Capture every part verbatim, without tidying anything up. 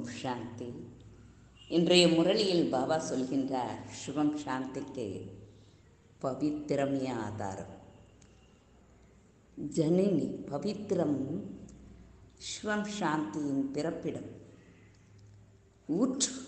ஓம் சாந்தி. இன்றைய முரளியில் பாபா சொல்கின்றார், சுகம் சாந்திக்கு பவித்திரமே ஆதாரம். ஜனனி பவித்திரம் சிவம் சாந்தியின் பிறப்பிடம், ஊற்று.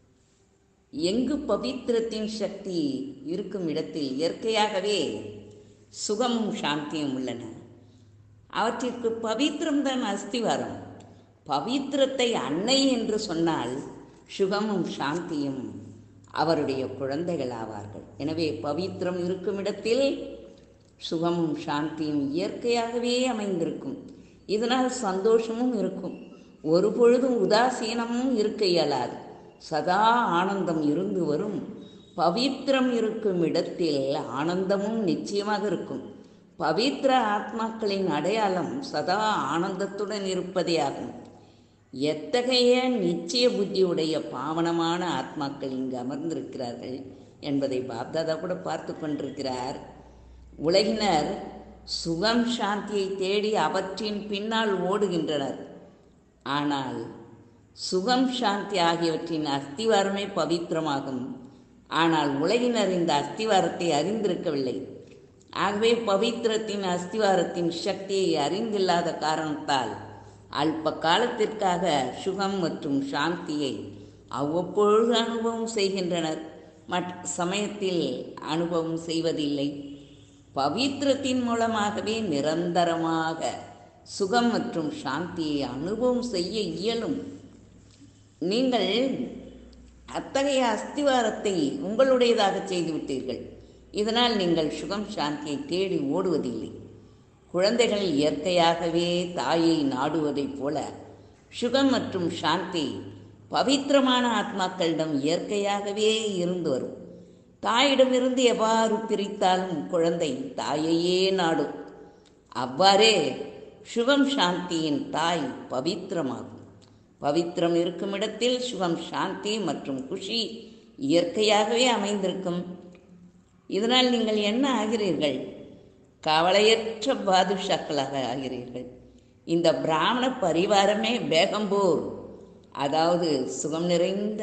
எங்கு பவித்திரத்தின் சக்தி இருக்கும் இடத்தில் இயற்கையாகவே சுகமும் சாந்தியும் உள்ளன. அவற்றிற்கு பவித்திரம்தான் அஸ்திவாரம். பவித்திரத்தை அன்னை என்று சொன்னால் சுகமும் சாந்தியும் அவருடைய குழந்தைகள் ஆவார்கள். எனவே பவித்திரம் இருக்கும் இடத்தில் சுகமும் சாந்தியும் இயற்கையாகவே அமைந்திருக்கும். இதனால் சந்தோஷமும் இருக்கும். ஒரு பொழுதும் உதாசீனமும் இருக்க இயலாது. சதா ஆனந்தம் இருந்து வரும். பவித்திரம் இருக்கும் இடத்தில் ஆனந்தமும் நிச்சயமாக இருக்கும். பவித்திர ஆத்மாக்களின் அடையாளம் சதா ஆனந்தத்துடன் இருப்பதே ஆகும். எத்தகைய நிச்சய புத்தியுடைய பாவனமான ஆத்மாக்கள் இங்கு அமர்ந்திருக்கிறார்கள் என்பதை பாப்தாதா கூட பார்த்து கொண்டிருக்கிறார். உலகினர் சுகம் சாந்தியை தேடி அவற்றின் பின்னால் ஓடுகின்றனர். ஆனால் சுகம் சாந்தி ஆகியவற்றின் அஸ்திவாரமே பவித்திரமாகும். ஆனால் உலகினர் இந்த அஸ்திவாரத்தை அறிந்திருக்கவில்லை. ஆகவே பவித்திரத்தின் அஸ்திவாரத்தின் சக்தியை அறிந்தில்லாத காரணத்தால் அல்ப காலத்திற்காக சுகம் மற்றும் சாந்தியை அவ்வப்பொழுது அனுபவம் செய்கின்றனர். மற்ற சமயத்தில் அனுபவம் செய்வதில்லை. பவித்திரத்தின் மூலமாகவே நிரந்தரமாக சுகம் மற்றும் சாந்தியை அனுபவம் செய்ய இயலும். நீங்கள் அத்தகைய அஸ்திவாரத்தை உங்களுடையதாக செய்துவிட்டீர்கள். இதனால் நீங்கள் சுகம் சாந்தியை தேடி ஓடுவதில்லை. குழந்தைகள் இயற்கையாகவே தாயை நாடுவதைப் போல சுகம் மற்றும் சாந்தி பவித்திரமான ஆத்மாக்களிடம் இயற்கையாகவே இருந்து வரும். தாயிடமிருந்து எவ்வாறு பிரித்தாலும் குழந்தை தாயையே நாடும். அவ்வாறே சுகம் சாந்தியின் தாய் பவித்திரமாகும். பவித்திரம் இருக்கும் இடத்தில் சுகம் சாந்தி மற்றும் குஷி இயற்கையாகவே அமைந்திருக்கும். இதனால் நீங்கள் என்ன ஆகிறீர்கள்? கவலையற்ற பாதுஷாக்களாக ஆகிறீர்கள். இந்த பிராமண பரிவாரமே பேகம்பூர், அதாவது சுகம் நிறைந்த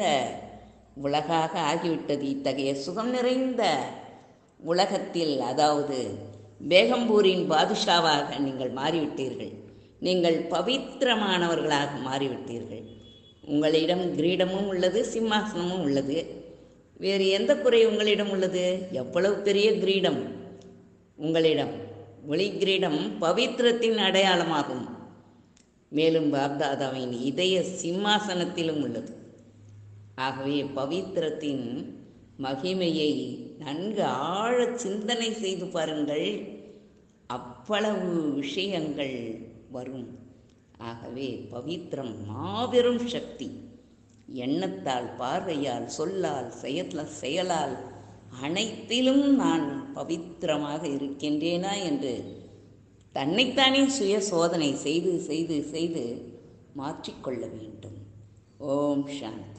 உலகாக ஆகிவிட்டது. இத்தகைய சுகம் நிறைந்த உலகத்தில், அதாவது பேகம்பூரின் பாதுஷாவாக நீங்கள் மாறிவிட்டீர்கள். நீங்கள் பவித்திரமானவர்களாக மாறிவிட்டீர்கள். உங்களிடம் கிரீடமும் உள்ளது, சிம்மாசனமும் உள்ளது. வேறு எந்த குறை உங்களிடம் உள்ளது? எவ்வளவு பெரிய கிரீடம் உங்களிடம்! ஒளி கிரீடம் பவித்திரத்தின் அடையாளமாகும். மேலும் பாப்தாதாவின் இதய சிம்மாசனத்திலும் உள்ளது. ஆகவே பவித்திரத்தின் மகிமையை நன்கு ஆழ சிந்தனை செய்து பாருங்கள். அவ்வளவு விஷயங்கள் வரும். ஆகவே பவித்திரம் மாபெரும் சக்தி. எண்ணத்தால், பார்வையால், சொல்லால், செயல செயலால் அனைத்திலும் நான் பவித்திரமாக இருக்கின்றேனா என்று தன்னைத்தானே சுய சோதனை செய்து செய்து செய்து மாற்றிக்கொள்ள வேண்டும். ஓம் சாந்தி,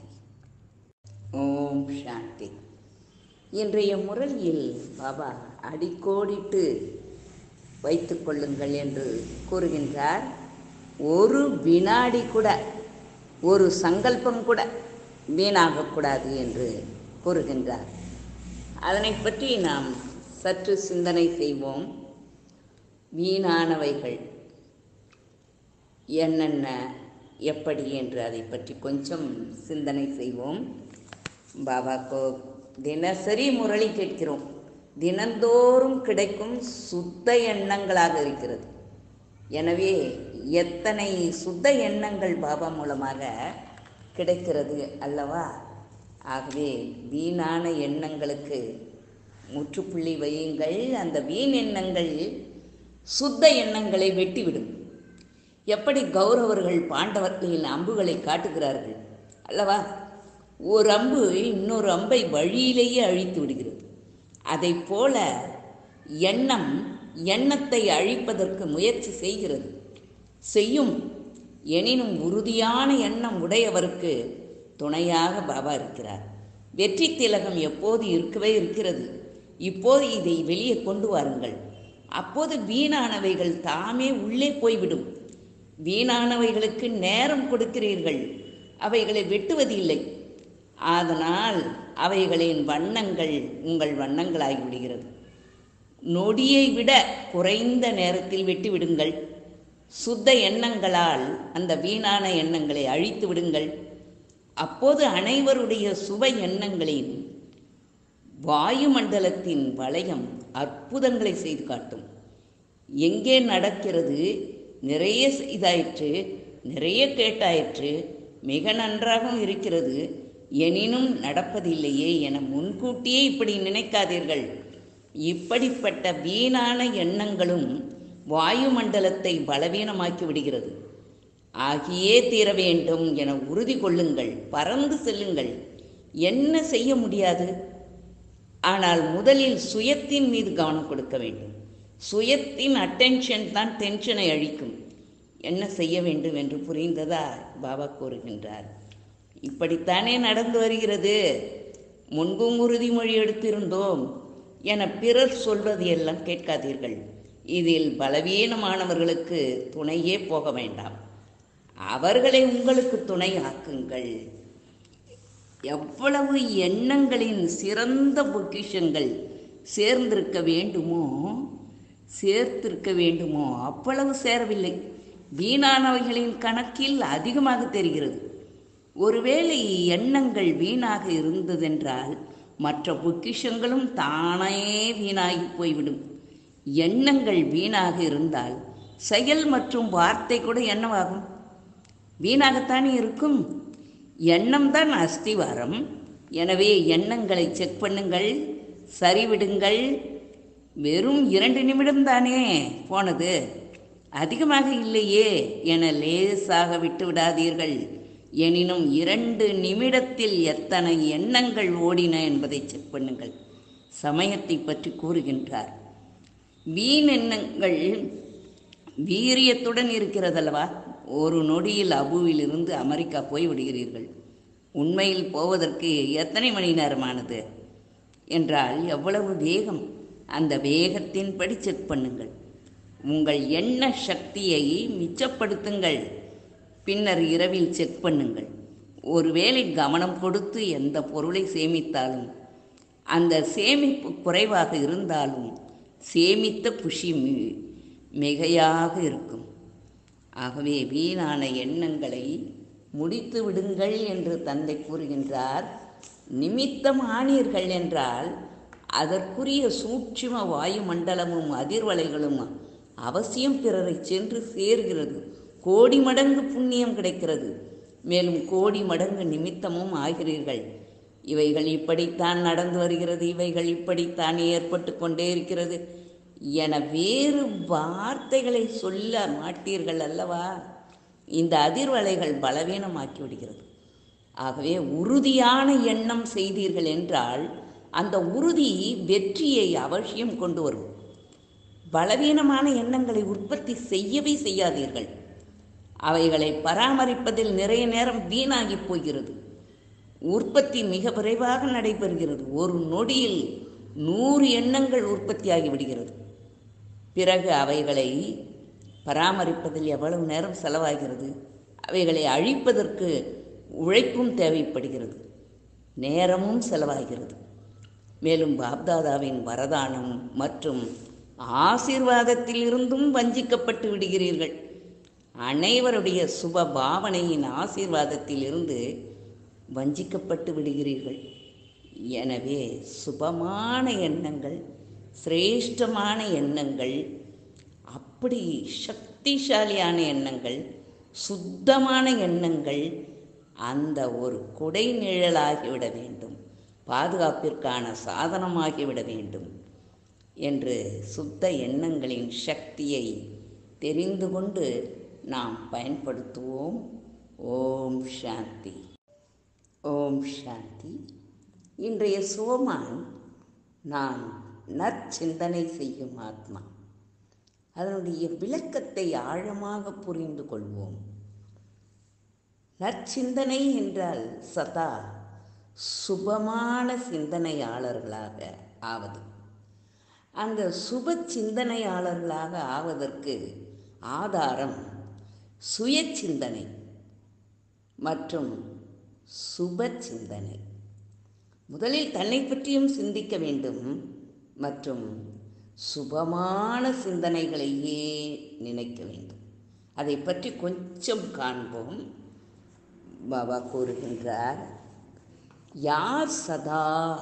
ஓம் சாந்தி. இன்றைய முரளியில் பாபா அடிக்கோடிட்டு வைத்து கொள்ளுங்கள் என்று கூறுகின்றார். ஒரு வினாடி கூட, ஒரு சங்கல்பம் கூட வீணாகக்கூடாது என்று கூறுகின்றார். அதனை பற்றி நாம் சற்று சிந்தனை செய்வோம். வீணானவைகள் என்னென்ன, எப்படி என்று அதை பற்றி கொஞ்சம் சிந்தனை செய்வோம். பாபாக்கோ தினசரி முரளி கேட்கிறோம். தினந்தோறும் கிடைக்கும் சுத்த எண்ணங்களாக இருக்கிறது. எனவே எத்தனை சுத்த எண்ணங்கள் பாபா மூலமாக கிடைக்கிறது அல்லவா? ஆகவே வீணான எண்ணங்களுக்கு முற்றுப்புள்ளி வையுங்கள். அந்த வீண் எண்ணங்கள் சுத்த எண்ணங்களை வெட்டிவிடும். எப்படி கௌரவர்கள் பாண்டவர்களின் அம்புகளை காட்டுகிறார்கள் அல்லவா? ஒரு அம்பு இன்னொரு அம்பை வழியிலேயே அழித்து விடுகிறது. அதை போல எண்ணம் எண்ணத்தை அழிப்பதற்கு முயற்சி செய்கிறது, செய்யும். எனினும் உறுதியான எண்ணம் உடையவருக்கு துணையாக பாபா இருக்கிறார். வெற்றி திலகம் எப்போது இருக்கவே இருக்கிறது. இப்போது இதை வெளியே கொண்டு வாருங்கள். அப்போது வீணானவைகள் தாமே உள்ளே போய்விடும். வீணானவைகளுக்கு நேரம் கொடுக்கிறீர்கள். அவைகளை வெட்டுவதில்லை. அதனால் அவைகளின் வண்ணங்கள் உங்கள் வண்ணங்களாகிவிடுகிறது. நொடியை விட குறைந்த நேரத்தில் வெட்டி விடுங்கள். சுத்த எண்ணங்களால் அந்த வீணான எண்ணங்களை அழித்து விடுங்கள். அப்போது அனைவருடைய சுப எண்ணங்களின் வாயுமண்டலத்தின் வளையம் அற்புதங்களை செய்து காட்டும். எங்கே நடக்கிறது, நிறைய செய்தாயிற்று, நிறைய கேட்டாயிற்று, மிக நன்றாகவும் இருக்கிறது, எனினும் நடப்பதில்லையே என முன்கூட்டியே இப்படி நினைக்காதீர்கள். இப்படிப்பட்ட வீணான எண்ணங்களும் வாயுமண்டலத்தை பலவீனமாக்கி விடுகிறது. ஆகியே தீர வேண்டும் என உறுதி கொள்ளுங்கள். பறந்து செல்லுங்கள். என்ன செய்ய முடியாது? ஆனால் முதலில் சுயத்தின் மீது கவனம் கொடுக்க வேண்டும். சுயத்தின் அட்டென்ஷன் தான் டென்ஷனை அழிக்கும். என்ன செய்ய வேண்டும் என்று புரிந்ததா? பாபா கூறுகின்றார், இப்படித்தானே நடந்து வருகிறது, முன்பும் உறுதிமொழி எடுத்திருந்தோம் என பிறர் சொல்வது எல்லாம் கேட்காதீர்கள். இதில் பலவீனமானவர்களுக்கு துணையே போக வேண்டாம். அவர்களை உங்களுக்கு துணை ஆக்குங்கள். எவ்வளவு எண்ணங்களின் சிறந்த பொக்கிஷங்கள் சேர்ந்திருக்க வேண்டுமோ சேர்த்திருக்க வேண்டுமோ அவ்வளவு சேரவில்லை. வீணானவைகளின் கணக்கில் அதிகமாக தெரிகிறது. ஒருவேளை எண்ணங்கள் வீணாக இருந்ததென்றால் மற்ற பொக்கிஷங்களும் தானே வீணாகி போய்விடும். எண்ணங்கள் வீணாக இருந்தால் செயல் மற்றும் வார்த்தை கூட என்னவாகும்? வீணாகத்தானே இருக்கும். எண்ணம் தான் அஸ்திவாரம். எனவே எண்ணங்களை செக் பண்ணுங்கள், சரிவிடுங்கள். வெறும் இரண்டு நிமிடம் தானே போனது, அதிகமாக இல்லையே என லேசாக விட்டு விடாதீர்கள். எனினும் இரண்டு நிமிடத்தில் எத்தனை எண்ணங்கள் ஓடின என்பதை செக் பண்ணுங்கள். சமயத்தை பற்றி கூறுகின்றார். வீண் எண்ணங்கள் வீரியத்துடன் இருக்கிறதல்லவா? ஒரு நொடியில் அபுவிலிருந்து அமெரிக்கா போய் விடுகிறீர்கள். உண்மையில் போவதற்கு எத்தனை மணி நேரமானது என்றால் எவ்வளவு வேகம்? அந்த வேகத்தின்படி செக் பண்ணுங்கள். உங்கள் எண்ண சக்தியை மிச்சப்படுத்துங்கள். பின்னர் இரவில் செக் பண்ணுங்கள். ஒருவேளை கவனம் கொடுத்து எந்த பொருளை சேமித்தாலும் அந்த சேமிப்பு குறைவாக இருந்தாலும் சேமித்த புஷி மிகையாக இருக்கும். ஆகவே வீணான எண்ணங்களை முடித்து விடுங்கள் என்று தந்தை கூறுகின்றார். நிமித்தம் ஆனீர்கள் என்றால் அதற்குரிய சூட்சும வாயுமண்டலமும் அதிர்வலைகளும் அவசியம் பிறரை சென்று சேர்கிறது. கோடி மடங்கு புண்ணியம் கிடைக்கிறது. மேலும் கோடி மடங்கு நிமித்தமும் ஆகிறீர்கள். இவைகள் இப்படித்தான் நடந்து வருகிறது, இவைகள் இப்படித்தான் ஏற்பட்டு கொண்டே இருக்கிறது என வேறு வார்த்தைகளை சொல்ல மாட்டீர்கள் அல்லவா? இந்த அதிர்வலைகள் பலவீனமாக்கி விடுகிறது. ஆகவே உறுதியான எண்ணம் செய்தீர்கள் என்றால் அந்த உறுதி வெற்றியை அவசியம் கொண்டு வரும். பலவீனமான எண்ணங்களை உற்பத்தி செய்யவே செய்யாதீர்கள். அவைகளை பராமரிப்பதில் நிறைய நேரம் வீணாகி போகிறது. உற்பத்தி மிக விரைவாக நடைபெறுகிறது. ஒரு நொடியில் நூறு எண்ணங்கள் உற்பத்தியாகி விடுகிறது. பிறகு அவைகளை பராமரிப்பதில் எவ்வளவு நேரம் செலவாகிறது? அவைகளை அழிப்பதற்கு உழைப்பும் தேவைப்படுகிறது, நேரமும் செலவாகிறது. மேலும் பாப்தாதாவின் வரதானம் மற்றும் ஆசீர்வாதத்தில் இருந்தும் வஞ்சிக்கப்பட்டு விடுகிறீர்கள். அனைவருடைய சுப பாவனையின் ஆசீர்வாதத்தில் இருந்து வஞ்சிக்கப்பட்டு விடுகிறீர்கள். எனவே சுபமான எண்ணங்கள், சிரேஷ்டமான எண்ணங்கள், அப்படி சக்திசாலியான எண்ணங்கள், சுத்தமான எண்ணங்கள் அந்த ஒரு குடை நிழலாகிவிட வேண்டும், பாதுகாப்பிற்கான சாதனமாகிவிட வேண்டும் என்று சுத்த எண்ணங்களின் சக்தியை தெரிந்து கொண்டு நாம் பயன்படுத்துவோம். ஓம் சாந்தி, ஓம் சாந்தி. இன்றைய சோமான் நான் நற்சிந்தனை செய்யும் ஆத்மா. அதனுடைய விளக்கத்தை ஆழமாக புரிந்து கொள்வோம். நற்சிந்தனை என்றால் சதா சுபமான சிந்தனையாளர்களாக ஆவது. அந்த சுப சிந்தனையாளர்களாக ஆவதற்கு ஆதாரம் சுய சிந்தனை. மற்றும் சுப சிந்தனை. முதலில் தன்னை பற்றியும் சிந்திக்க வேண்டும் மற்றும் சுபமான சிந்தனைகளையே நினைக்க வேண்டும். அதை பற்றி கொஞ்சம் காண்போம். பாபா கூறுகின்றார், யார் சதா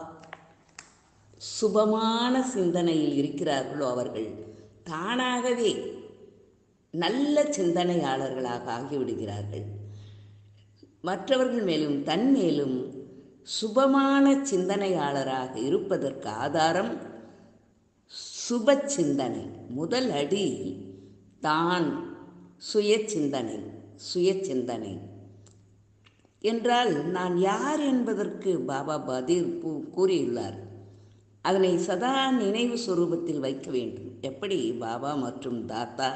சுபமான சிந்தனையில் இருக்கிறார்களோ அவர்கள் தானாகவே நல்ல சிந்தனையாளர்களாக ஆகிவிடுகிறார்கள். மற்றவர்கள் மேலும் தன் மேலும் சுபமான சிந்தனையாளராக இருப்பதற்கு ஆதாரம் சுப சிந்தனை. முதல் அடி தான் சுய சிந்தனை. சுய சிந்தனை என்றால் நான் யார் என்பதற்கு பாபா பதில் கூறியுள்ளார். அதனை சதா நினைவு சுரூபத்தில் வைக்க வேண்டும். எப்படி பாபா மற்றும் தாத்தா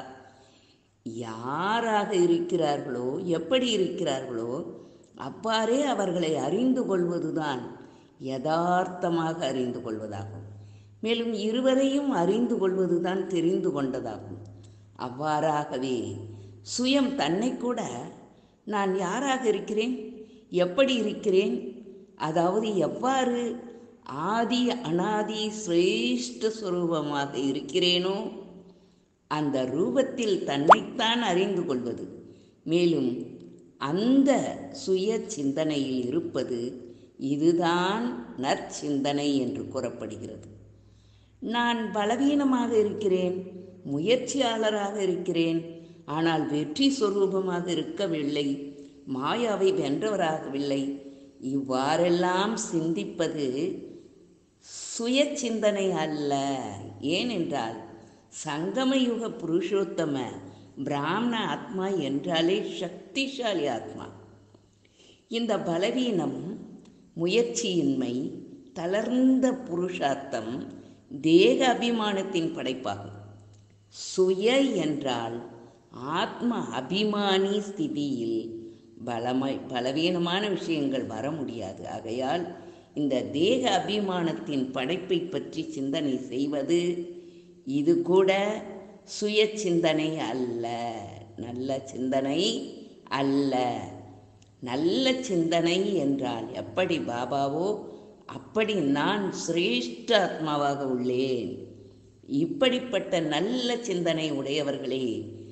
யாராக இருக்கிறார்களோ, எப்படி இருக்கிறார்களோ அவ்வாறே அவர்களை அறிந்து கொள்வதுதான் யதார்த்தமாக அறிந்து கொள்வதாகும். மேலும் இருவரையும் அறிந்து கொள்வதுதான் தெரிந்து கொண்டதாகும். அவ்வாறாகவே சுயம் தன்னை கூட நான் யாராக இருக்கிறேன், எப்படி இருக்கிறேன், அதாவது எவ்வாறு ஆதி அனாதி சிரேஷ்ட சுரூபமாக இருக்கிறேனோ அந்த ரூபத்தில் தன்னைத்தான் அறிந்து கொள்வது. மேலும் அந்த சுய சிந்தனையில் இருப்பது இதுதான் நற்சிந்தனை என்று கூறப்படுகிறது. நான் பலவீனமாக இருக்கிறேன், முயற்சியாளராக இருக்கிறேன், ஆனால் வெற்றி சொரூபமாக இருக்கவில்லை, மாயாவை வென்றவராகவில்லை. இவ்வாறெல்லாம் சிந்திப்பது சுய சிந்தனை அல்ல. ஏனென்றால் சங்கமயுக புருஷோத்தம பிராமண ஆத்மா என்றாலே சக்திசாலி ஆத்மா. இந்த பலவீனம், முயற்சியின்மை, தளர்ந்த புருஷார்த்தம் தேக அபிமானத்தின் படைப்பாகும். சுய என்றால் ஆத்ம அபிமானி ஸ்திதியில் பலமை பலவீனமான விஷயங்கள் வர முடியாது. ஆகையால் இந்த தேக அபிமானத்தின் படைப்பை பற்றி சிந்தனை செய்வது இது கூட சுய சிந்தனை அல்ல, நல்ல சிந்தனை அல்ல. நல்ல சிந்தனை என்றால் எப்படி பாபாவோ அப்படி நான் சிரேஷ்ட ஆத்மாவாக உள்ளேன். இப்படிப்பட்ட நல்ல சிந்தனை உடையவர்களே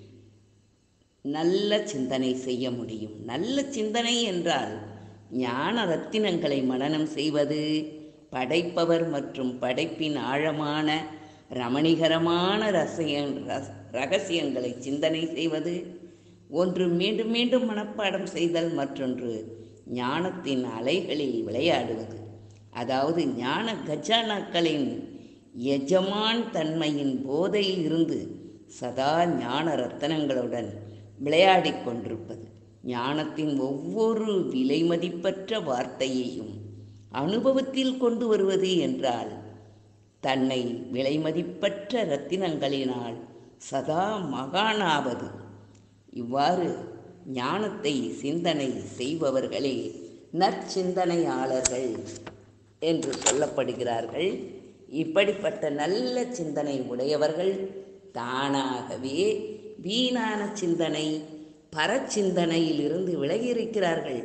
நல்ல சிந்தனை செய்ய முடியும். நல்ல சிந்தனை என்றால் ஞான ரத்தினங்களை மனனம் செய்வது, படைப்பவர் மற்றும் படைப்பின் ஆழமான ரமணிகரமான ரசய ரகசியங்களை சிந்தனை செய்வது, ஒன்று மீண்டும் மீண்டும் மனப்பாடம் செய்தல், மற்றொன்று ஞானத்தின் அலைகளில் விளையாடுவது. அதாவது ஞான கஜானாக்களின் எஜமான் தன்மையின் போதையில் இருந்து சதா ஞான ரத்தனங்களுடன் விளையாடி கொண்டிருப்பது. ஞானத்தின் ஒவ்வொரு விலைமதிப்பற்ற வார்த்தையையும் அனுபவத்தில் கொண்டு வருவது என்றால் தன்னை விலைமதிப்பற்ற இரத்தினங்களினால் சதா மகானாவது. இவ்வாறு ஞானத்தை சிந்தனை செய்பவர்களே நற்சிந்தனையாளர்கள் என்று சொல்லப்படுகிறார்கள். இப்படிப்பட்ட நல்ல சிந்தனை உடையவர்கள் தானாகவே வீணான சிந்தனை, பரச்சிந்தனையில் இருந்து விலகியிருக்கிறார்கள்.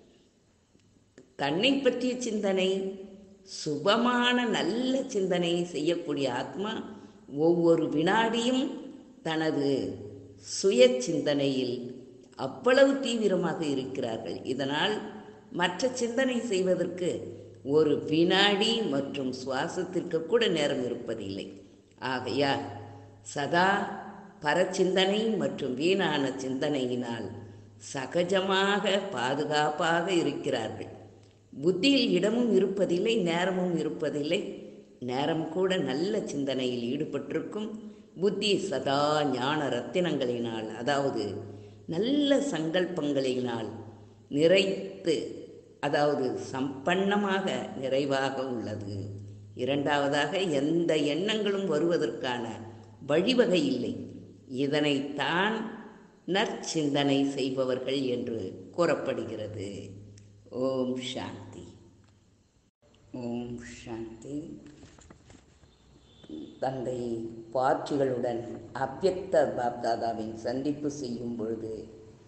தன்னை பற்றிய சிந்தனை, சுபமான நல்ல சிந்தனையை செய்யக்கூடிய ஆத்மா ஒவ்வொரு வினாடியும் தனது சுய சிந்தனையில் அவ்வளவு தீவிரமாக இருக்கிறார்கள். இதனால் மற்ற சிந்தனை செய்வதற்கு ஒரு வினாடி மற்றும் சுவாசத்திற்கு கூட நேரம் இருப்பதில்லை. ஆகையால் சதா பரச்சிந்தனை மற்றும் வீணான சிந்தனையினால் சகஜமாக பாதுகாப்பாக இருக்கிறார்கள். புத்தியில் இடமும் இருப்பதில்லை, நேரமும் இருப்பதில்லை. நேரம் கூட நல்ல சிந்தனையில் ஈடுபட்டிருக்கும். புத்தி சதா ஞான ரத்தினங்களினால், அதாவது நல்ல சங்கல்பங்களினால் நிறைத்து, அதாவது சம்பன்னமாக நிறைவாக உள்ளது. இரண்டாவதாக எந்த எண்ணங்களும் வருவதற்கான வழிவகை இல்லை. இதனைத்தான் நற்சிந்தனை செய்பவர்கள் என்று கூறப்படுகிறது. ஓம் சாந்தி. ஓம் சாந்தி. தந்தை பாட்சிகளுடன் அவ்யக்த பாப்தாதாவின் சந்திப்பு செய்யும் பொழுது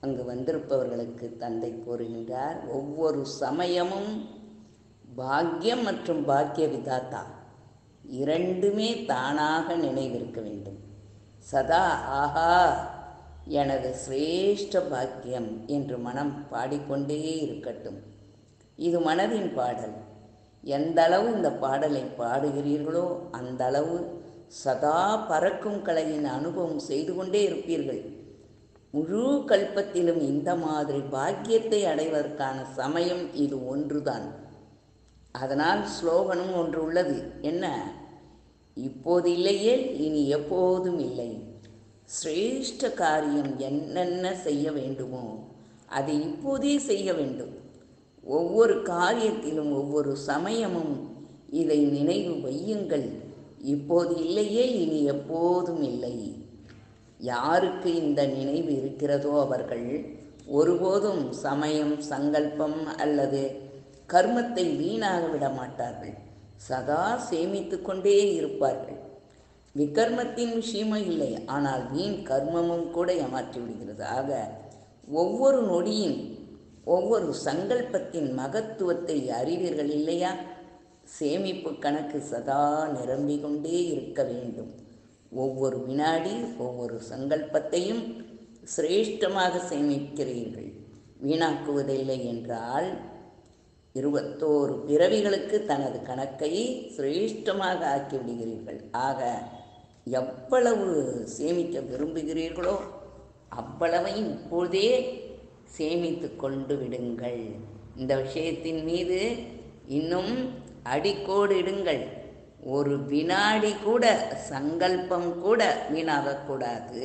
அங்கு வந்திருப்பவர்களுக்கு தந்தை கூறுகின்றார், ஒவ்வொரு சமயமும் பாக்கியம் மற்றும் பாக்கிய விதாத்தா இரண்டுமே தானாக நினைவிருக்க வேண்டும். சதா ஆஹா எனது சிரேஷ்ட பாக்கியம் என்று மனம் பாடிக்கொண்டே இருக்கட்டும். இது மனதின் பாடல். எந்த அளவு இந்த பாடலை பாடுகிறீர்களோ அந்த அளவு சதா பறக்கும் கலையின் அனுபவம் செய்து கொண்டே இருப்பீர்கள். முழு கல்பத்திலும் இந்த மாதிரி பாக்கியத்தை அடைவதற்கான சமயம் இது ஒன்றுதான். அதனால் ஸ்லோகனும் ஒன்று உள்ளது. என்ன? இப்போது இல்லையே இனி எப்போதும் இல்லை. சிரேஷ்ட காரியம் என்னென்ன செய்ய வேண்டுமோ அதை இப்போதே செய்ய வேண்டும். ஒவ்வொரு காரியத்திலும் ஒவ்வொரு சமயமும் இதை நினைவு வையுங்கள். இப்போது இல்லையே இனி எப்போதும் இல்லை. யாருக்கு இந்த நினைவு இருக்கிறதோ அவர்கள் ஒருபோதும் சமயம், சங்கல்பம் அல்லது கர்மத்தை வீணாக விட மாட்டார்கள். சதா சேமித்து கொண்டே இருப்பார்கள். விகர்மத்தின் விஷயமும் இல்லை, ஆனால் வீண் கர்மமும் கூட ஏமாற்றி விடுகிறது. ஆக ஒவ்வொரு நொடியின் ஒவ்வொரு சங்கல்பத்தின் மகத்துவத்தை அறிவீர்கள் இல்லையா? சேமிப்பு கணக்கு சதா நிரம்பிக் கொண்டே இருக்க வேண்டும். ஒவ்வொரு வினாடி ஒவ்வொரு சங்கல்பத்தையும் சிரேஷ்டமாக சேமிக்கிறீர்கள். வீணாக்குவதில்லை என்றால் இருபத்தோரு பிறவிகளுக்கு தனது கணக்கை சிரேஷ்டமாக ஆக்கிவிடுகிறீர்கள். ஆக எவ்வளவு சேமிக்க விரும்புகிறீர்களோ அவ்வளவையும் இப்போதே சேமித்து கொண்டு விடுங்கள். இந்த விஷயத்தின் மீது இன்னும் அடிக்கோடு இடுங்கள். ஒரு வினாடி கூட சங்கல்பம் கூட வீணாகக்கூடாது.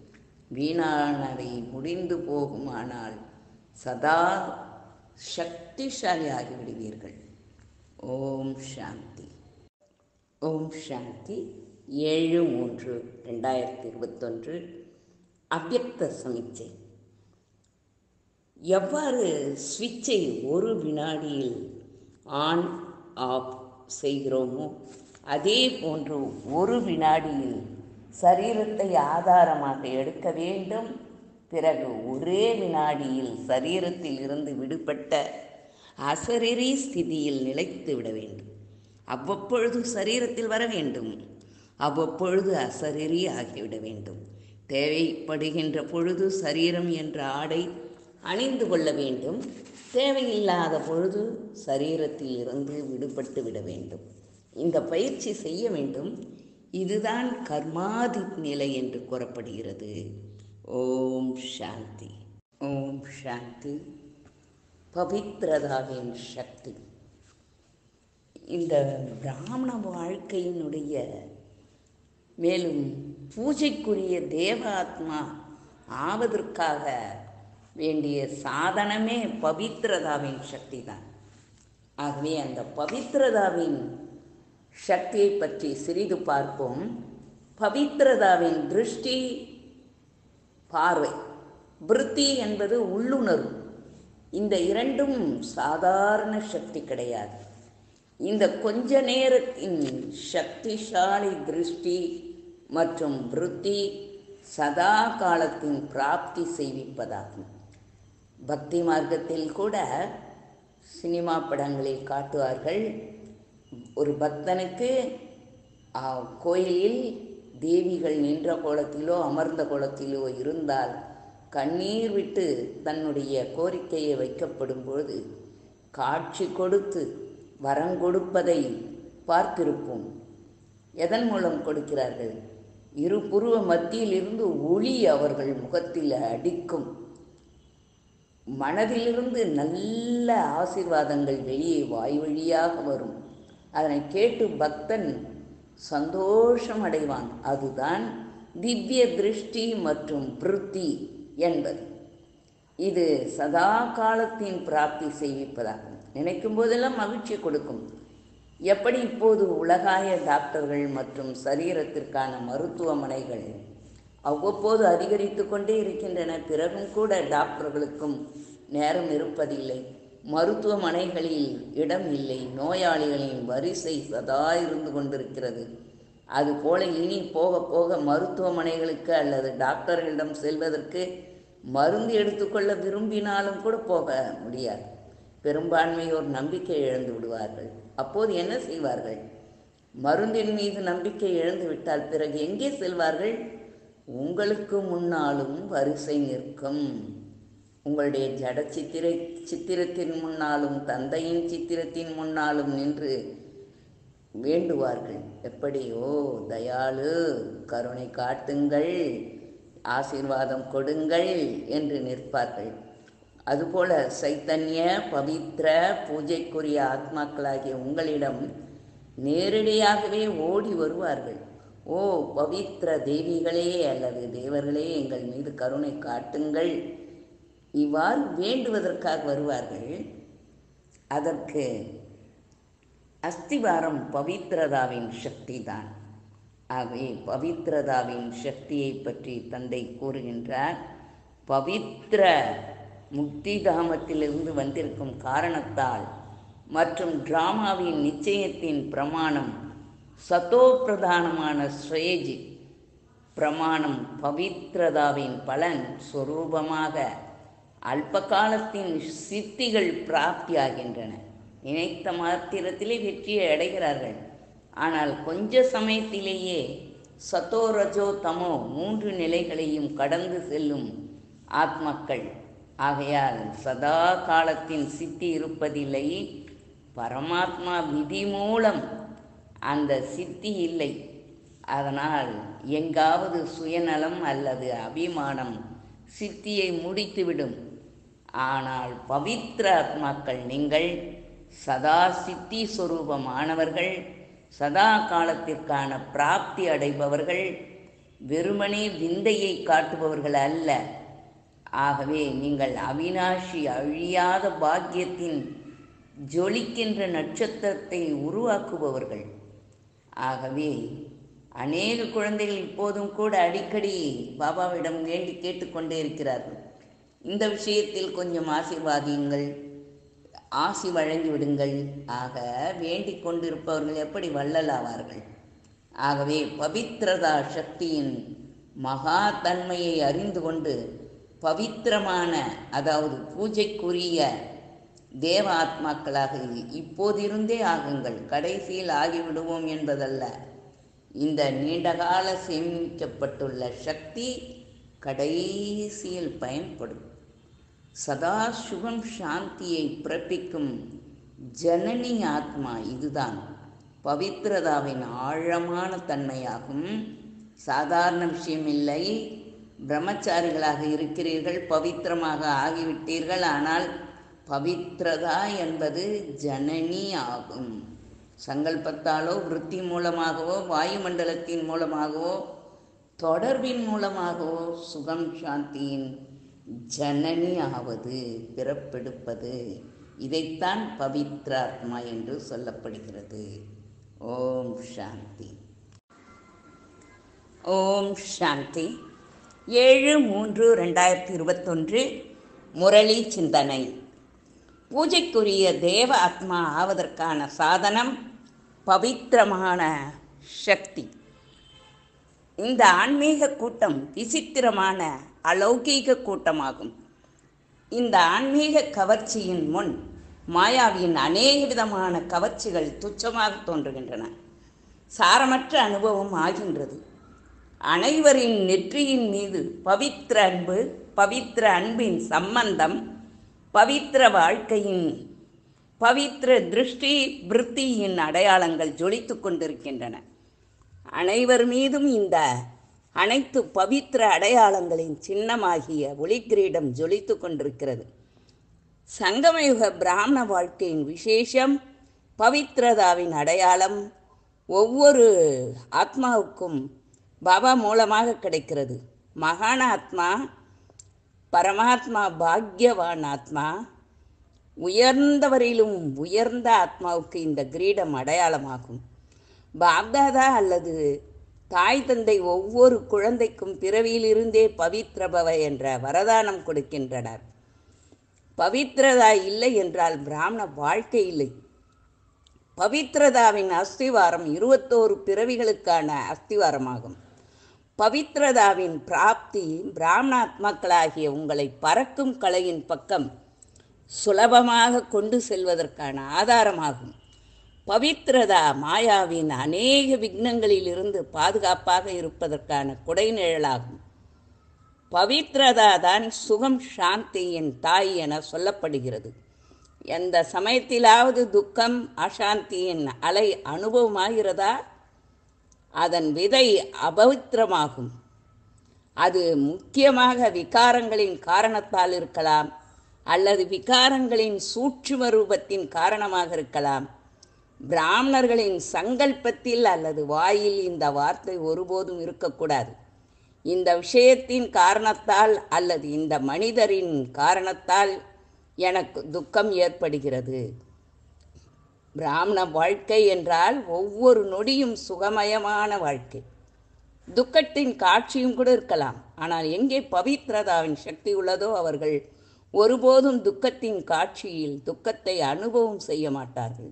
வீணானவை முடிந்து போகுமானால் சதா சக்திசாலி ஆகிவிடுவீர்கள். ஓம் சாந்தி. ஓம் சாந்தி. ஏழு மூன்று ரெண்டாயிரத்தி இருபத்தொன்று அவ்யக்த சமிச்சை. எவ்வாறு ஸ்விட்சை ஒரு வினாடியில் ஆன் ஆஃப் செய்கிறோமோ அதே போன்று ஒரு வினாடியில் சரீரத்தை ஆதாரமாக எடுக்க வேண்டும். பிறகு ஒரே வினாடியில் சரீரத்தில் இருந்து விடுபட்ட அசரீரி ஸ்திதியில் நிலைத்து விட வேண்டும். அவ்வப்பொழுது சரீரத்தில் வர வேண்டும், அவ்வப்பொழுது அசரீரி ஆகிவிட வேண்டும். தேவைப்படுகின்ற பொழுது சரீரம் என்ற ஆடை அணிந்து கொள்ள வேண்டும். தேவையில்லாத பொழுது சரீரத்தில் இருந்து விடுபட்டு விட வேண்டும். இந்த பயிற்சி செய்ய வேண்டும். இதுதான் கர்மாதி நிலை என்று கூறப்படுகிறது. ஓம் சாந்தி. ஓம் சாந்தி. பவித்ரதாவின் சக்தி. இந்த பிராமண வாழ்க்கையினுடைய மேலும் பூஜைக்குரிய தேவ ஆத்மா ஆவதற்காக வேண்டிய சாதனமே பவித்ரதாவின் சக்தி தான். ஆகவே அந்த பவித்ரதாவின் சக்தியை பற்றி சிறிது பார்ப்போம். பவித்ரதாவின் திருஷ்டி பார்வை, விருத்தி என்பது உள்ளுணர்வு. இந்த இரண்டும் சாதாரண சக்தி கிடையாது. இந்த கொஞ்ச நேரத்தின் சக்திசாலி திருஷ்டி மற்றும் விருத்தி சதா காலத்தின் பிராப்தி செய்விப்பதாகும். பக்தி மார்க்கத்தில் கூட சினிமா படங்களில் காட்டுவார்கள். ஒரு பக்தனுக்கு கோயிலில் தேவிகள் நின்ற கோலத்திலோ அமர்ந்த கோலத்திலோ இருந்தால் கண்ணீர் விட்டு தன்னுடைய கோரிக்கையை வைக்கப்படும் பொழுது காட்சி கொடுத்து வரங்கொடுப்பதை பார்த்திருப்போம். எதன் மூலம் கொடுக்கிறார்கள்? இரு புருவ மத்தியில் இருந்து ஒளி அவர்கள் முகத்தில் அடிக்கும். மனதிலிருந்து நல்ல ஆசீர்வாதங்கள் வெளியே வாய் வழியாக வரும். அதனை கேட்டு பக்தன் சந்தோஷம் அடைவான். அதுதான் திவ்ய திருஷ்டி மற்றும் விருத்தி என்பது. இது சதா காலத்தின் பிராப்தி செய்விப்பதாகும். நினைக்கும் போதெல்லாம் மகிழ்ச்சி கொடுக்கும். எப்படி இப்போது உலகாய டாக்டர்கள் மற்றும் சரீரத்திற்கான மருத்துவமனைகள் அவ்வப்போது அதிகரித்து கொண்டே இருக்கின்றன. பிறகும் கூட டாக்டர்களுக்கும் நேரம் இருப்பதில்லை. மருத்துவமனைகளில் இடம் இல்லை. நோயாளிகளின் வரிசை சதா இருந்து கொண்டிருக்கிறது. அதுபோல இனி போக போக மருத்துவமனைகளுக்கு அல்லது டாக்டர்களிடம் செல்வதற்கு மருந்து எடுத்துக்கொள்ள விரும்பினாலும் கூட போக முடியாது. பெரும்பான்மையோர் நம்பிக்கை இழந்து விடுவார்கள். அப்போது என்ன செய்வார்கள்? மருந்தின் மீது நம்பிக்கை இழந்து விட்டால் பிறகு எங்கே செல்வார்கள்? உங்களுக்கு முன்னாலும் வரிசை நிற்கும். உங்களுடைய ஜட சித்திரை சித்திரத்தின் முன்னாலும் தந்தையின் சித்திரத்தின் முன்னாலும் நின்று வேண்டுவார்கள். எப்படி? ஓ தயாளு, கருணை காட்டுங்கள், ஆசீர்வாதம் கொடுங்கள் என்று நிற்பார்கள். அதுபோல சைத்தன்ய பவித்ர பூஜைக்குரிய ஆத்மாக்களாகிய உங்களிடம் நேரடியாகவே ஓடி வருவார்கள். ஓ பவித்ர தேவிகளே அல்லது தேவர்களே, எங்கள் மீது கருணை காட்டுங்கள், இவ்வாறு வேண்டுவதற்காக வருவார்கள். அதற்கு அஸ்திவாரம் பவித்ரதாவின் சக்தி தான். ஆகவே பவித்ரதாவின் சக்தியை பற்றி தந்தை கூறுகின்றார். பவித்ர முக்திதாமத்திலிருந்து வந்திருக்கும் காரணத்தால் மற்றும் டிராமாவின் நிச்சயத்தின் பிரமாணம் சத்தோ பிரதானமான ஸ்ரேஜ் பிரமாணம் பவித்ரதாவின் பலன் சொரூபமாக அல்பகாலத்தின் சித்திகள் பிராப்தியாகின்றன. நினைத்த மாத்திரத்திலே வெற்றியை அடைகிறார்கள். ஆனால் கொஞ்ச சமயத்திலேயே சத்தோ ரஜோ தமோ மூன்று நிலைகளையும் கடந்து செல்லும் ஆத்மாக்கள். ஆகையால் சதா காலத்தின் சித்தி இருப்பதில்லை. பரமாத்மா விதி மூலம் அந்த சித்தி இல்லை. அதனால் எங்காவது சுயநலம் அல்லது அபிமானம் சித்தியை முடித்துவிடும். ஆனால் பவித்ர ஆத்மாக்கள் நீங்கள் சதா சித்தி சொரூபமானவர்கள், சதா காலத்திற்கான பிராப்தி அடைபவர்கள், வெறுமனே விந்தையை காட்டுபவர்கள் அல்ல. ஆகவே நீங்கள் அவினாஷி அழியாத பாக்கியத்தின் ஜொலிக்கின்ற நட்சத்திரத்தை உருவாக்குபவர்கள். ஆகவே அநேக குழந்தைகள் இப்போதும் கூட அடிக்கடி பாபாவிடம் வேண்டி கேட்டுக்கொண்டே இருக்கிறார்கள். இந்த விஷயத்தில் கொஞ்சம் ஆசீர்வாதியுங்கள், ஆசி வழங்கி விடுங்கள். ஆக வேண்டிக் கொண்டிருப்பவர்கள் எப்படி வள்ளலாவார்கள்? ஆகவே பவித்ரதா சக்தியின் மகா தன்மையை அறிந்து கொண்டு பவித்திரமான, அதாவது பூஜைக்குரிய தேவ ஆத்மாக்களாக இப்போதிருந்தே ஆகுங்கள். கடைசியில் ஆகிவிடுவோம் என்பதல்ல. இந்த நீண்டகால சேமிக்கப்பட்டுள்ள சக்தி கடைசியில் பயன்படும். சதா சுகம் சாந்தியை பிறப்பிக்கும் ஜனனி ஆத்மா இதுதான் பவித்ரதாவின் ஆழமான தன்மையாகும். சாதாரண விஷயமில்லை. பிரம்மச்சாரிகளாக இருக்கிறீர்கள், பவித்திரமாக ஆகிவிட்டீர்கள். ஆனால் பவித்ரதா என்பது ஜனனி ஆகும். சங்கல்பத்தாலோ விருத்தி மூலமாகவோ வாயுமண்டலத்தின் மூலமாகவோ தொடர்பின் மூலமாகவோ சுகம் சாந்தியின் ஜனனி ஆவது, பிறப்பெடுப்பது. இதைத்தான் பவித்ராத்மா என்று சொல்லப்படுகிறது. ஓம் சாந்தி. ஓம் சாந்தி. ஏழு மூன்று ரெண்டாயிரத்தி இருபத்தொன்று முரளி சிந்தனை. பூஜைக்குரிய தேவ ஆத்மா ஆவதற்கான சாதனம் பவித்திரமான சக்தி. இந்த ஆன்மீக கூட்டம் விசித்திரமான அலௌகீக கூட்டமாகும். இந்த ஆன்மீக கவர்ச்சியின் முன் மாயாவின் அநேக விதமான கவர்ச்சிகள் துச்சமாக தோன்றுகின்றன. சாரமற்ற அனுபவம் ஆகின்றது. அனைவரின் நெற்றியின் மீது பவித்திர அன்பு, பவித்திர அன்பின் சம்பந்தம், பவித்திர வாழ்க்கையின் பவித்திர திருஷ்டி விருத்தியின் அடையாளங்கள் ஜொலித்து கொண்டிருக்கின்றன. அனைவர் மீதும் இந்த அனைத்து பவித்திர அடையாளங்களின் சின்னமாகிய ஒளிக்கிரீடம் ஜொலித்து கொண்டிருக்கிறது. சங்கமயுக பிராமண வாழ்க்கையின் விசேஷம் பவித்ரதாவின் அடையாளம் ஒவ்வொரு ஆத்மாவுக்கும் பாபா மூலமாக கிடைக்கிறது. மகான ஆத்மா, பரமாத்மா, பாக்யவான் ஆத்மா, உயர்ந்தவரிலும் உயர்ந்த ஆத்மாவுக்கு இந்த கிரீடம் அடையாளமாகும். பாப்தாதா அல்லது தாய் தந்தை ஒவ்வொரு குழந்தைக்கும் பிறவியிலிருந்தே பவித்ரபவ என்ற வரதானம் கொடுக்கின்றனர். பவித்ரதா இல்லை என்றால் பிராமண வாழ்க்கை இல்லை. பவித்ரதாவின் அஸ்திவாரம் இருபத்தோரு பிறவிகளுக்கான அஸ்திவாரமாகும். பவித்ரதாவின் பிராப்தி பிராமணாத்மாக்களாகிய உங்களை பறக்கும் கலையின் பக்கம் சுலபமாக கொண்டு செல்வதற்கான ஆதாரமாகும். பவித்ரதா மாயாவின் அநேக விக்னங்களிலிருந்து பாதுகாப்பாக இருப்பதற்கான குடைநிழலாகும். பவித்ரதா தான் சுகம் சாந்தியின் தாய் என சொல்லப்படுகிறது. எந்த சமயத்திலாவது துக்கம் அசாந்தியின் அலை அனுபவமாகிறதா, அதன் விதை அபவித்திரமாகும். அது முக்கியமாக விகாரங்களின் காரணத்தால் இருக்கலாம், அல்லது விகாரங்களின் சூட்சும ரூபத்தின் காரணமாக இருக்கலாம். பிராமணர்களின் சங்கல்பத்தில் அல்லது வாயில் இந்த வார்த்தை ஒருபோதும் இருக்கக்கூடாது. இந்த விஷயத்தின் காரணத்தால் அல்லது இந்த மனிதரின் காரணத்தால் எனக்கு துக்கம் ஏற்படுகிறது. பிராமண வாழ்க்கை என்றால் ஒவ்வொரு நொடியும் சுகமயமான வாழ்க்கை. துக்கத்தின் காட்சியும் கூட இருக்கலாம். ஆனால் எங்கே பவித்ரதாவின் சக்தி உள்ளதோ அவர்கள் ஒருபோதும் துக்கத்தின் காட்சியில் துக்கத்தை அனுபவம் செய்ய மாட்டார்கள்.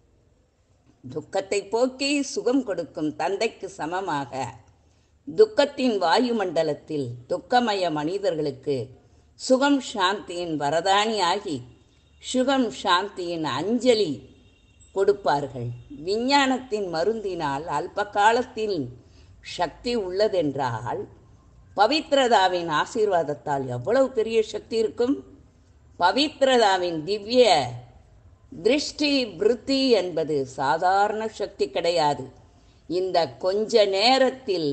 துக்கத்தை போக்கி சுகம் கொடுக்கும் தந்தைக்கு சமமாக துக்கத்தின் வாயுமண்டலத்தில் துக்கமய மனிதர்களுக்கு சுகம் சாந்தியின் வரதானி ஆகி சுகம் சாந்தியின் அஞ்சலி கொடுப்பார்கள். விஞ்ஞானத்தின் மருந்தினால் அல்ப காலத்தில் சக்தி உள்ளதென்றால் பவித்ரதாவின் ஆசீர்வாதத்தால் எவ்வளவு பெரிய சக்தி இருக்கும். பவித்ரதாவின் திவ்ய திருஷ்டி விருத்தி என்பது சாதாரண சக்தி கிடையாது. இந்த கொஞ்ச நேரத்தில்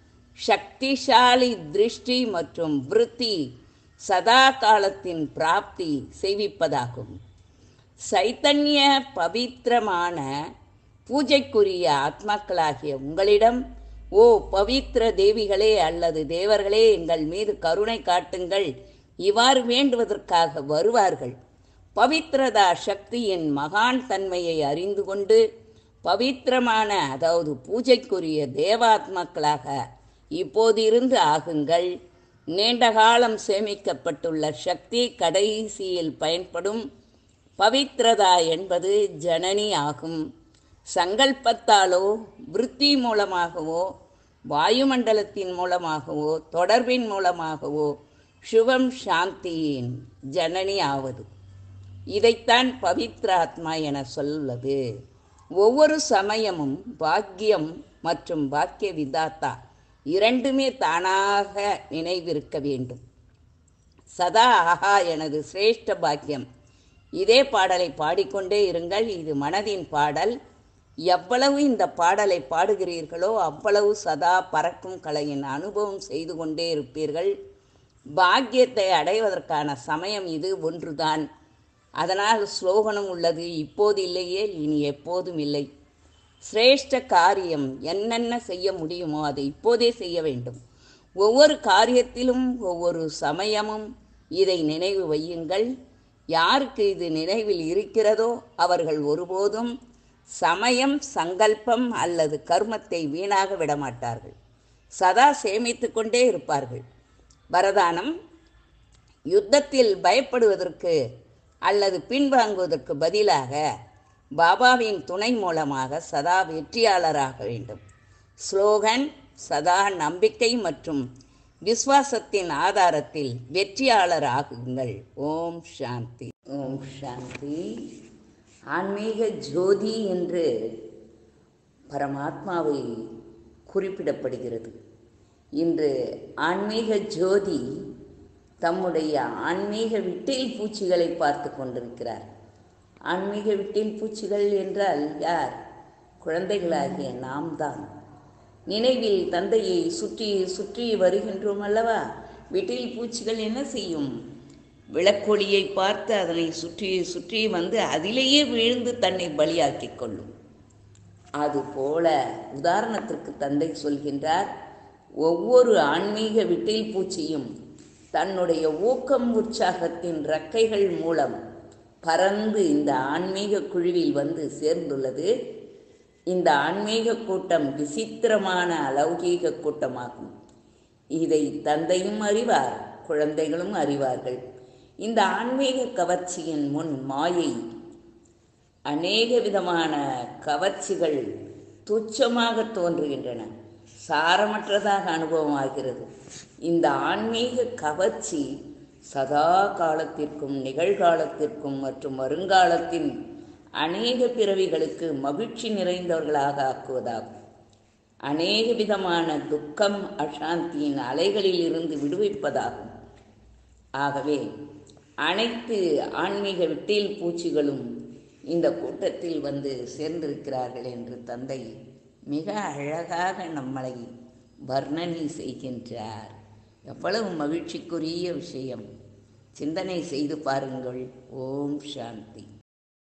சக்திசாலி திருஷ்டி மற்றும் விருத்தி சதா காலத்தின் பிராப்தி செய்விப்பதாகும். சைத்தன்ய பவித்திரமான பூஜைக்குரிய ஆத்மாக்களாகிய உங்களிடம், ஓ பவித்ர தேவிகளே அல்லது தேவர்களே, எங்கள் மீது கருணை காட்டுங்கள், இவ்வாறு வேண்டுவதற்காக வருவார்கள். பவித்ரதா சக்தியின் மகான் தன்மையை அறிந்து கொண்டு பவித்திரமான, அதாவது பூஜைக்குரிய தேவாத்மாக்களாக இப்போதிருந்து ஆகுங்கள். நீண்ட காலம் சேமிக்கப்பட்டுள்ள சக்தி கடைசியில் பயன்படும். பவித்ரதா என்பது ஜனனி ஆகும். சங்கல்பத்தாலோ விருத்தி மூலமாகவோ வாயுமண்டலத்தின் மூலமாகவோ தொடர்பின் மூலமாகவோ சுகம் சாந்தியின் ஜனனி ஆவது. இதைத்தான் பவித்ராத்மா என சொல்வது. ஒவ்வொரு சமயமும் பாக்கியம் மற்றும் பாக்கிய விதாத்தா இரண்டுமே தானாக நினைவிருக்க வேண்டும். சதா ஆஹா எனது சிரேஷ்ட பாக்கியம். இதே பாடலை பாடிக்கொண்டே இருங்கள். இது மனதின் பாடல். எவ்வளவு இந்த பாடலை பாடுகிறீர்களோ அவ்வளவு சதா பறக்கும் கலையின் அனுபவம் செய்து கொண்டே இருப்பீர்கள். பாக்கியத்தை அடைவதற்கான சமயம் இது ஒன்றுதான். அதனால் ஸ்லோகனும் உள்ளது, இப்போது இல்லையே இனி எப்போதும் இல்லை. சிரேஷ்ட காரியம் என்னென்ன செய்ய முடியுமோ அதை இப்போதே செய்ய வேண்டும். ஒவ்வொரு காரியத்திலும் ஒவ்வொரு சமயமும் இதை நினைவு வையுங்கள். யாருக்கு இது நினைவில் இருக்கிறதோ அவர்கள் ஒருபோதும் சமயம், சங்கல்பம் அல்லது கர்மத்தை வீணாக விடமாட்டார்கள். சதா சேமித்து கொண்டே இருப்பார்கள். வரதானம்: யுத்தத்தில் பயப்படுவதற்கு அல்லது பின்வாங்குவதற்கு பதிலாக பாபாவின் துணை மூலமாக சதா வெற்றியாளராக வேண்டும். ஸ்லோகன்: சதா நம்பிக்கை மற்றும் விசுவாசத்தின் ஆதாரத்தில் வெற்றியாளர் ஆகுங்கள். ஓம் சாந்தி. ஓம் சாந்தி. ஆன்மீக ஜோதி என்று பரமாத்மாவை குறிப்பிடப்படுகிறது. இன்று ஆன்மீக ஜோதி தம்முடைய ஆன்மீக விட்டில் பூச்சிகளை பார்த்து கொண்டிருக்கிறார். ஆன்மீக விட்டில் பூச்சிகள் என்றால் யார்? குழந்தைகளாகிய நாம் தான். நினைவில் தந்தையை சுற்றி சுற்றி வருகின்றோம் அல்லவா? விட்டில் பூச்சிகள் என்ன செய்யும்? விளக்கொளியை பார்த்து அதனை சுற்றி சுற்றி வந்து அதிலேயே விழுந்து தன்னை பலியாக்கிக் கொள்ளும். அதுபோல உதாரணத்திற்கு தந்தை சொல்கின்றார், ஒவ்வொரு ஆன்மீக விட்டில் பூச்சியும் தன்னுடைய ஊக்கம் உற்சாகத்தின் இறக்கைகள் மூலம் பறந்து இந்த ஆன்மீக குழுவில் வந்து சேர்ந்துள்ளது. இந்த ஆன்மீக கூட்டம் விசித்திரமான அலௌகீக கூட்டமாகும். இதை தந்தையும் அறிவார், குழந்தைகளும் அறிவார்கள். இந்த ஆன்மீக கவர்ச்சியின் முன் மாயை அநேக விதமான கவர்ச்சிகள் துச்சமாக தோன்றுகின்றன. சாரமற்றதாக அனுபவமாகிறது. இந்த ஆன்மீக கவர்ச்சி சதா காலத்திற்கும் நிகழ்காலத்திற்கும் மற்றும் வருங்காலத்தின் அநேக பிறவிகளுக்கு மகிழ்ச்சி நிறைந்தவர்களாக ஆக்குவதாகும். அநேக விதமான துக்கம் அசாந்தியின் அலைகளில் இருந்து விடுவிப்பதாகும். ஆகவே அனைத்து ஆன்மீக விட்டில் பூச்சிகளும் இந்த கூட்டத்தில் வந்து சேர்ந்திருக்கிறார்கள் என்று தந்தை மிக அழகாக நம்மளை வர்ணனை செய்கின்றார். எவ்வளவு மகிழ்ச்சிக்குரிய விஷயம்! சிந்தனை செய்து பாருங்கள். ஓம் சாந்தி.